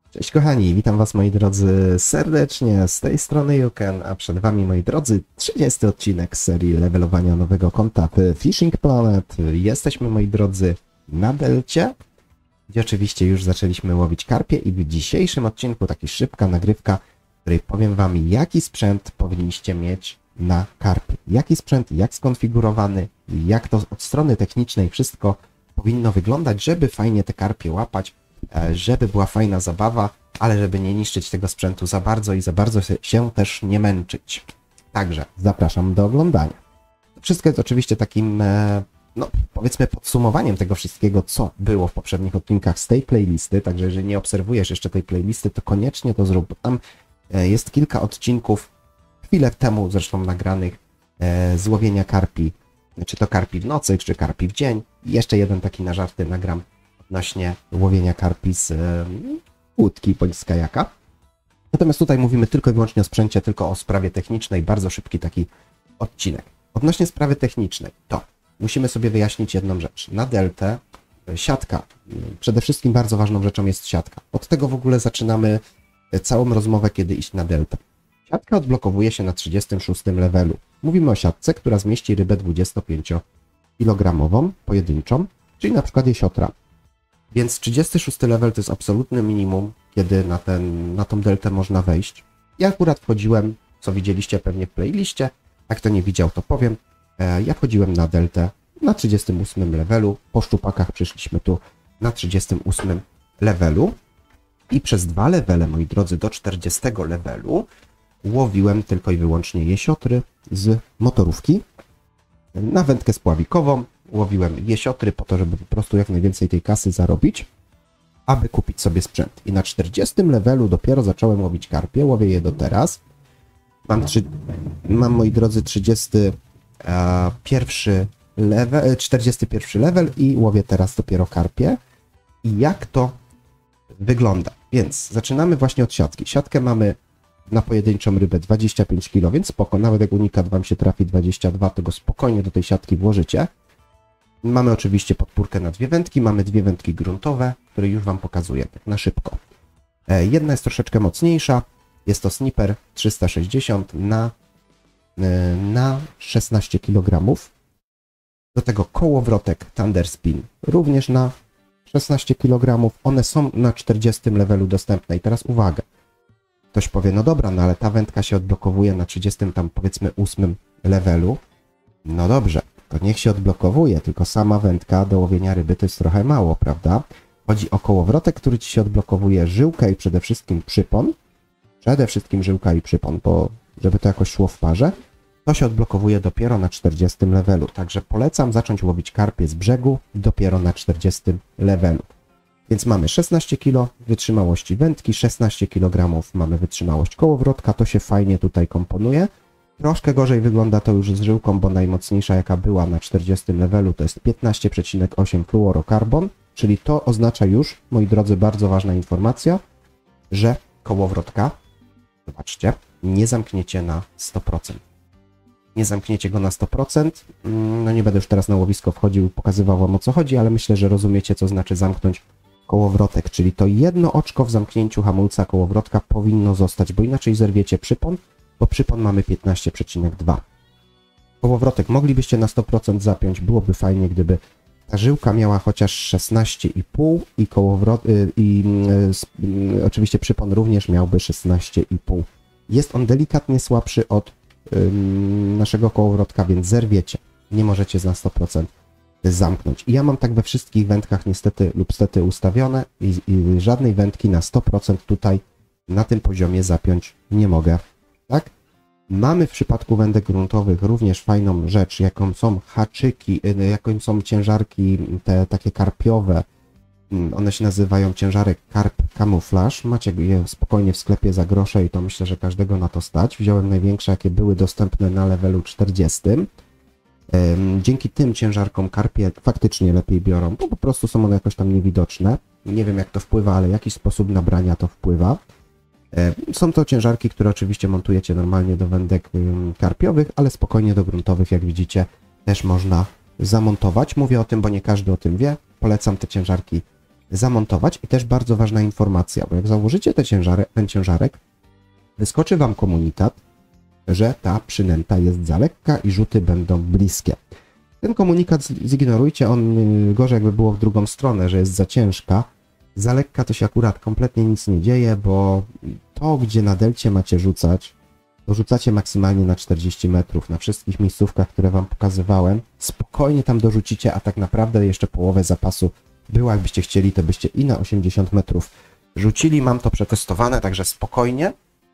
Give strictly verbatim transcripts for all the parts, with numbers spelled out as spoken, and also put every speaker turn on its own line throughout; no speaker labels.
Cześć kochani, witam was moi drodzy serdecznie, z tej strony Juken, a przed wami moi drodzy trzydziesty odcinek z serii levelowania nowego konta w Fishing Planet. Jesteśmy moi drodzy na delcie, gdzie oczywiście już zaczęliśmy łowić karpie i w dzisiejszym odcinku taka szybka nagrywka, w której powiem wam jaki sprzęt powinniście mieć na karpie. Jaki sprzęt, jak skonfigurowany, jak to od strony technicznej wszystko powinno wyglądać, żeby fajnie te karpie łapać, żeby była fajna zabawa, ale żeby nie niszczyć tego sprzętu za bardzo i za bardzo się też nie męczyć. Także zapraszam do oglądania. To wszystko jest oczywiście takim, no powiedzmy podsumowaniem tego wszystkiego, co było w poprzednich odcinkach z tej playlisty, także jeżeli nie obserwujesz jeszcze tej playlisty, to koniecznie to zrób, bo tam jest kilka odcinków, chwilę temu zresztą nagranych, z łowienia karpi, czy to karpi w nocy, czy karpi w dzień. I jeszcze jeden taki na żarty nagram odnośnie łowienia karpi z e, łódki bądź z kajaka. Natomiast tutaj mówimy tylko i wyłącznie o sprzęcie, tylko o sprawie technicznej, bardzo szybki taki odcinek. Odnośnie sprawy technicznej, to musimy sobie wyjaśnić jedną rzecz. Na deltę siatka, przede wszystkim bardzo ważną rzeczą jest siatka. Od tego w ogóle zaczynamy całą rozmowę, kiedy iść na deltę. Siatka odblokowuje się na trzydziestym szóstym levelu. Mówimy o siatce, która zmieści rybę dwudziestopienciokilogramową, pojedynczą, czyli na przykład jesiotra. Więc trzydziesty szósty level to jest absolutne minimum, kiedy na, ten, na tą deltę można wejść. Ja akurat wchodziłem, co widzieliście pewnie w playliście, jak kto nie widział, to powiem. Ja wchodziłem na deltę na trzydziestym ósmym levelu, po szczupakach przyszliśmy tu na trzydziestym ósmym levelu i przez dwa levele, moi drodzy, do czterdziestego levelu łowiłem tylko i wyłącznie jesiotry z motorówki. Na wędkę spławikową łowiłem jesiotry po to, żeby po prostu jak najwięcej tej kasy zarobić, aby kupić sobie sprzęt. I na czterdziestym levelu dopiero zacząłem łowić karpie, łowię je do teraz. Mam, trzy, mam moi drodzy, trzydziesty pierwszy level, czterdziesty pierwszy level i łowię teraz dopiero karpie. I jak to wygląda? Więc zaczynamy właśnie od siatki. Siatkę mamy na pojedynczą rybę dwadzieścia pięć kilo, więc spoko, nawet jak unikat wam się trafi dwadzieścia dwa, to go spokojnie do tej siatki włożycie. Mamy oczywiście podpórkę na dwie wędki, mamy dwie wędki gruntowe, które już wam pokazuję tak na szybko. Jedna jest troszeczkę mocniejsza, jest to Snipper trzysta sześćdziesiąt na, na szesnaście kilogramów. Do tego kołowrotek Thunder Spin również na szesnaście kilogramów. One są na czterdziestym levelu dostępne i teraz uwaga. Ktoś powie, no dobra, no ale ta wędka się odblokowuje na trzydziestym tam powiedzmy ósmym levelu. No dobrze, to niech się odblokowuje, tylko sama wędka do łowienia ryby to jest trochę mało, prawda? Chodzi o kołowrotek, który ci się odblokowuje, żyłkę i przede wszystkim przypon. Przede wszystkim żyłka i przypon, bo żeby to jakoś szło w parze, to się odblokowuje dopiero na czterdziestym levelu. Także polecam zacząć łowić karpie z brzegu dopiero na czterdziestym levelu. Więc mamy szesnaście kilo wytrzymałości wędki, szesnaście kilogramów mamy wytrzymałość kołowrotka, to się fajnie tutaj komponuje. Troszkę gorzej wygląda to już z żyłką, bo najmocniejsza jaka była na czterdziestym levelu to jest piętnaście przecinek osiem fluorokarbon, czyli to oznacza już, moi drodzy, bardzo ważna informacja, że kołowrotka, zobaczcie, nie zamkniecie na sto procent. Nie zamkniecie go na sto procent, no nie będę już teraz na łowisko wchodził i pokazywał wam o co chodzi, ale myślę, że rozumiecie, co znaczy zamknąć kołowrotek, czyli to jedno oczko w zamknięciu hamulca kołowrotka powinno zostać, bo inaczej zerwiecie przypon, bo przypon mamy piętnaście przecinek dwa. Kołowrotek moglibyście na sto procent zapiąć, byłoby fajnie, gdyby ta żyłka miała chociaż szesnaście i pół i kołowrot y, i y, y, oczywiście przypon również miałby szesnaście i pół. Jest on delikatnie słabszy od y, naszego kołowrotka, więc zerwiecie. Nie możecie na sto procent zamknąć. I ja mam tak we wszystkich wędkach niestety lub stety ustawione i, i żadnej wędki na sto procent tutaj na tym poziomie zapiąć nie mogę. Tak? Mamy w przypadku wędek gruntowych również fajną rzecz, jaką są haczyki, jaką są ciężarki te takie karpiowe. One się nazywają ciężarek Carp Camouflage. Macie je spokojnie w sklepie za grosze i to myślę, że każdego na to stać. Wziąłem największe, jakie były dostępne na levelu czterdziestym. Dzięki tym ciężarkom karpie faktycznie lepiej biorą, bo po prostu są one jakoś tam niewidoczne. Nie wiem jak to wpływa, ale jakiś sposób nabrania to wpływa. Są to ciężarki, które oczywiście montujecie normalnie do wędek karpiowych, ale spokojnie do gruntowych, jak widzicie, też można zamontować. Mówię o tym, bo nie każdy o tym wie. Polecam te ciężarki zamontować. I też bardzo ważna informacja, bo jak założycie te ciężarek, ten ciężarek, wyskoczy Wam komunikat, że ta przynęta jest za lekka i rzuty będą bliskie. Ten komunikat zignorujcie, on gorzej jakby było w drugą stronę, że jest za ciężka. Za lekka to się akurat kompletnie nic nie dzieje, bo to, gdzie na delcie macie rzucać, to rzucacie maksymalnie na czterdzieści metrów, na wszystkich miejscówkach, które Wam pokazywałem. Spokojnie tam dorzucicie, a tak naprawdę jeszcze połowę zapasu było, jakbyście chcieli, to byście i na osiemdziesiąt metrów rzucili. Mam to przetestowane, także spokojnie.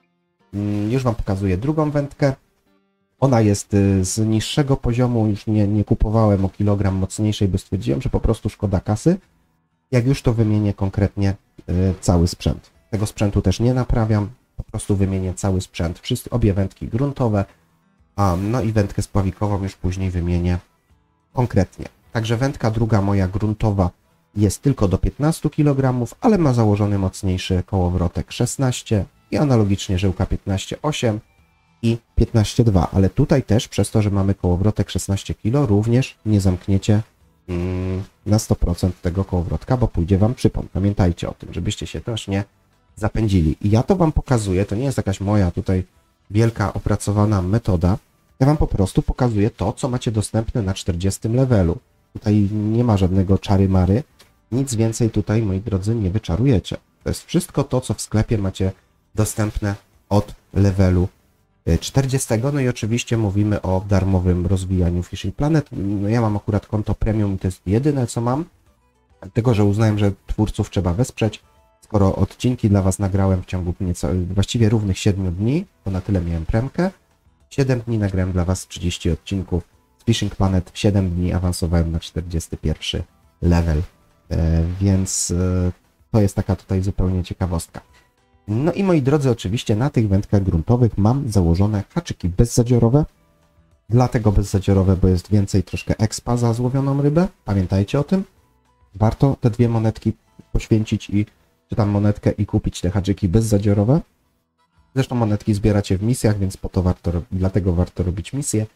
Już Wam pokazuję drugą wędkę. Ona jest z niższego poziomu, już nie, nie kupowałem o kilogram mocniejszej, bo stwierdziłem, że po prostu szkoda kasy. Jak już to wymienię konkretnie y, cały sprzęt. Tego sprzętu też nie naprawiam, po prostu wymienię cały sprzęt. Wszystkie, obie wędki gruntowe, a, no i wędkę spławikową już później wymienię konkretnie. Także wędka druga moja gruntowa jest tylko do piętnastu kilogramów, ale ma założony mocniejszy kołowrotek szesnaście i analogicznie żyłka piętnaście osiem i piętnaście dwa, ale tutaj też przez to, że mamy kołowrotek szesnaście kilo, również nie zamkniecie mm, na sto procent tego kołowrotka, bo pójdzie Wam przypon. Pamiętajcie o tym, żebyście się też nie zapędzili. I ja to Wam pokazuję, to nie jest jakaś moja tutaj wielka opracowana metoda, ja Wam po prostu pokazuję to, co macie dostępne na czterdziestym levelu. Tutaj nie ma żadnego czary-mary, nic więcej tutaj, moi drodzy, nie wyczarujecie. To jest wszystko to, co w sklepie macie dostępne od levelu czterdziestego. No i oczywiście mówimy o darmowym rozwijaniu Fishing Planet. No ja mam akurat konto premium i to jest jedyne, co mam. Dlatego, że uznałem, że twórców trzeba wesprzeć. Skoro odcinki dla Was nagrałem w ciągu nieco, właściwie równych siedmiu dni, to na tyle miałem premkę. siedem dni nagrałem dla Was trzydzieści odcinków. Z Fishing Planet w siedem dni awansowałem na czterdziesty pierwszy level. E, więc e, to jest taka tutaj zupełnie ciekawostka. No i moi drodzy, oczywiście na tych wędkach gruntowych mam założone haczyki bezzadziorowe. Dlatego bezzadziorowe, bo jest więcej troszkę expa za złowioną rybę. Pamiętajcie o tym. Warto te dwie monetki poświęcić i czy tam monetkę i kupić te haczyki bezzadziorowe. Zresztą monetki zbieracie w misjach, więc po to warto, dlatego warto robić misje.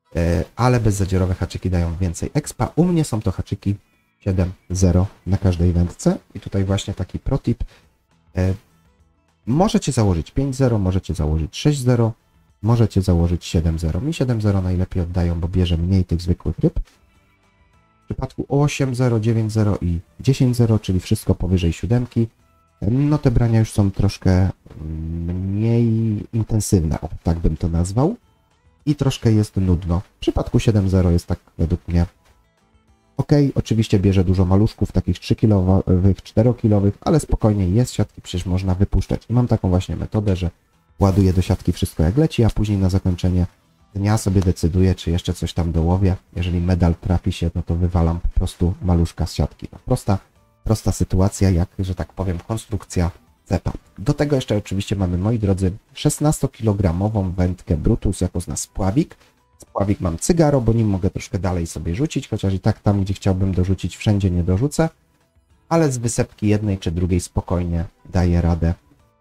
Ale bezzadziorowe haczyki dają więcej expa. U mnie są to haczyki siedem zero na każdej wędce. I tutaj właśnie taki protip. Możecie założyć pięć zero, możecie założyć sześć zero, możecie założyć siedem zero. Mi siedem zero najlepiej oddają, bo bierze mniej tych zwykłych ryb. W przypadku osiem zero, dziewięć zero i dziesięć zero, czyli wszystko powyżej siódemki, no te brania już są troszkę mniej intensywne, o, tak bym to nazwał. I troszkę jest nudno. W przypadku siedem zero jest tak według mnie ok, oczywiście bierze dużo maluszków, takich trzykilowych, czterokilowych, ale spokojnie jest siatki, przecież można wypuszczać. I mam taką właśnie metodę, że ładuję do siatki wszystko jak leci, a później na zakończenie dnia sobie decyduję, czy jeszcze coś tam dołowię. Jeżeli medal trafi się, no to wywalam po prostu maluszka z siatki. No, prosta, prosta sytuacja, jak, że tak powiem, konstrukcja cepa. Do tego jeszcze oczywiście mamy, moi drodzy, szesnastokilogramową wędkę Brutus jako z nas spławik. Spławik mam cygaro, bo nim mogę troszkę dalej sobie rzucić, chociaż i tak tam, gdzie chciałbym dorzucić, wszędzie nie dorzucę, ale z wysepki jednej czy drugiej spokojnie daję radę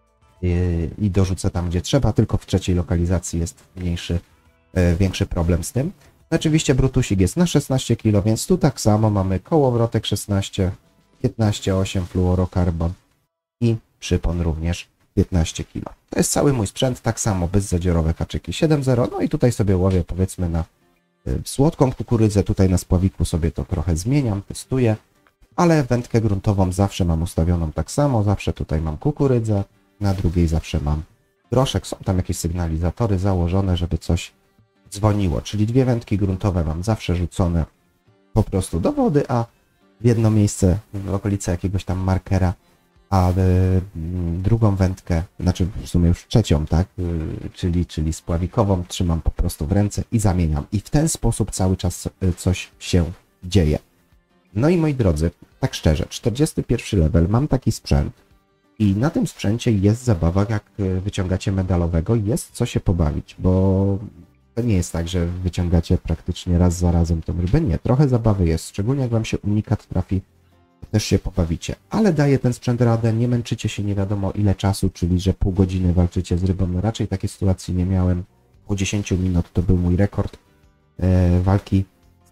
i dorzucę tam, gdzie trzeba, tylko w trzeciej lokalizacji jest mniejszy, większy problem z tym. Oczywiście Brutusik jest na szesnaście kilo, więc tu tak samo mamy kołowrotek szesnaście, piętnaście osiem fluorokarbon i przypon również piętnaście kilo. To jest cały mój sprzęt, tak samo bezzadziorowe haczyki siedem zero, no i tutaj sobie łowię powiedzmy na y, słodką kukurydzę, tutaj na spławiku sobie to trochę zmieniam, testuję, ale wędkę gruntową zawsze mam ustawioną tak samo, zawsze tutaj mam kukurydzę, na drugiej zawsze mam groszek, są tam jakieś sygnalizatory założone, żeby coś dzwoniło, czyli dwie wędki gruntowe mam zawsze rzucone po prostu do wody, a w jedno miejsce w okolicy jakiegoś tam markera, a y, drugą wędkę, znaczy w sumie już trzecią, tak, y, czyli, czyli spławikową trzymam po prostu w ręce i zamieniam. I w ten sposób cały czas y, coś się dzieje. No i moi drodzy, tak szczerze, czterdziesty pierwszy level, mam taki sprzęt i na tym sprzęcie jest zabawa, jak wyciągacie medalowego, jest co się pobawić, bo to nie jest tak, że wyciągacie praktycznie raz za razem tą rybę, nie, trochę zabawy jest, szczególnie jak Wam się unikat trafi, też się pobawicie, ale daje ten sprzęt radę, nie męczycie się nie wiadomo ile czasu, czyli że pół godziny walczycie z rybą, no raczej takiej sytuacji nie miałem, po dziesięć minut to był mój rekord e, walki z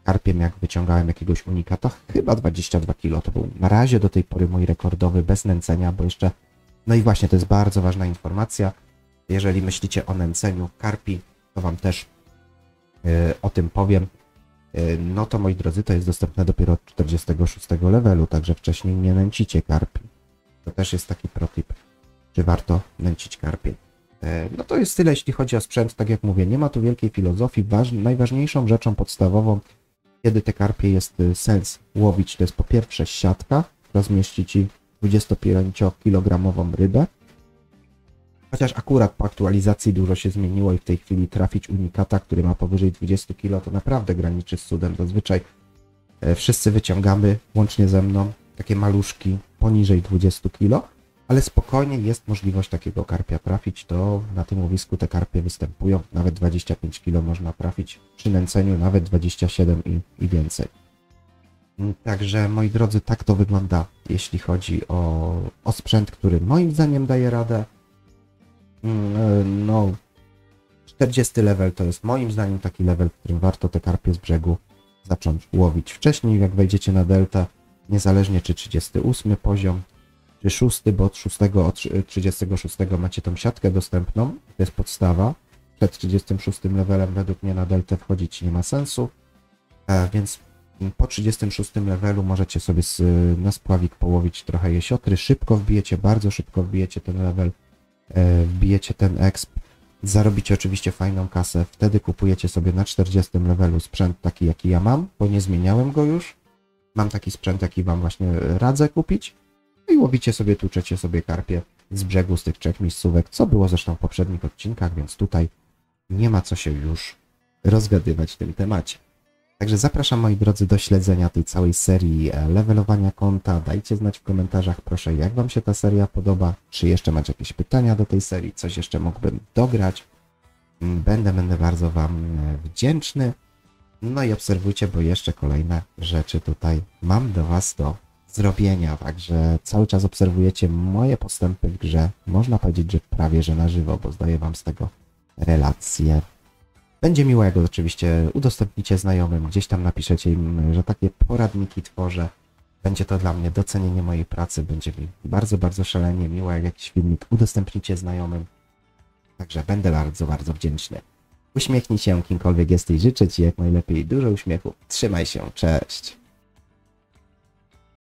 karpiem, jak wyciągałem jakiegoś unikata, chyba dwadzieścia dwa kilo. To był na razie do tej pory mój rekordowy bez nęcenia, bo jeszcze, no i właśnie to jest bardzo ważna informacja. Jeżeli myślicie o nęceniu karpi, to Wam też yy, o tym powiem. Yy, no to moi drodzy, to jest dostępne dopiero od czterdziestego szóstego levelu, także wcześniej nie nęcicie karpi. To też jest taki protip, czy warto nęcić karpie. No to jest tyle, jeśli chodzi o sprzęt. Tak jak mówię, nie ma tu wielkiej filozofii. Waż... Najważniejszą rzeczą podstawową, kiedy te karpie jest sens łowić, to jest po pierwsze siatka, która zmieści Ci dwudziestopięciokilogramową rybę. Chociaż akurat po aktualizacji dużo się zmieniło i w tej chwili trafić unikata, który ma powyżej dwudziestu kilo, to naprawdę graniczy z cudem. Zazwyczaj wszyscy wyciągamy, łącznie ze mną, takie maluszki poniżej dwudziestu kilo. Ale spokojnie jest możliwość takiego karpia trafić, to na tym łowisku te karpie występują, nawet dwadzieścia pięć kilo można trafić, przy nęceniu nawet dwadzieścia siedem i, i więcej. Także moi drodzy, tak to wygląda, jeśli chodzi o, o sprzęt, który moim zdaniem daje radę. No, czterdziesty level to jest moim zdaniem taki level, w którym warto te karpie z brzegu zacząć łowić. Wcześniej jak wejdziecie na deltę, niezależnie czy trzydziesty ósmy poziom, czy szósty, bo od szóstego, od trzydziestego szóstego macie tą siatkę dostępną, to jest podstawa. Przed trzydziestym szóstym levelem według mnie na deltę wchodzić nie ma sensu, e, więc po trzydziestym szóstym levelu możecie sobie z, na spławik połowić trochę jesiotry, szybko wbijecie, bardzo szybko wbijecie ten level, e, wbijecie ten exp, zarobicie oczywiście fajną kasę, wtedy kupujecie sobie na czterdziestym levelu sprzęt taki jaki ja mam, bo nie zmieniałem go już, mam taki sprzęt jaki Wam właśnie radzę kupić. No i łowicie sobie, tłuczecie sobie karpie z brzegu, z tych trzech miejscówek, co było zresztą w poprzednich odcinkach, więc tutaj nie ma co się już rozgadywać w tym temacie. Także zapraszam, moi drodzy, do śledzenia tej całej serii levelowania konta. Dajcie znać w komentarzach, proszę, jak Wam się ta seria podoba, czy jeszcze macie jakieś pytania do tej serii, coś jeszcze mógłbym dograć. Będę, będę bardzo Wam wdzięczny. No i obserwujcie, bo jeszcze kolejne rzeczy tutaj mam do Was do zrobienia, także cały czas obserwujecie moje postępy w grze. Można powiedzieć, że prawie że na żywo, bo zdaję Wam z tego relacje. Będzie miło, jak oczywiście udostępnicie znajomym, gdzieś tam napiszecie im, że takie poradniki tworzę. Będzie to dla mnie docenienie mojej pracy, będzie mi bardzo, bardzo szalenie miło, jak jakiś filmik udostępnicie znajomym. Także będę bardzo, bardzo wdzięczny. Uśmiechnij się, kimkolwiek jesteś, życzę Ci jak najlepiej dużo uśmiechu. Trzymaj się, cześć!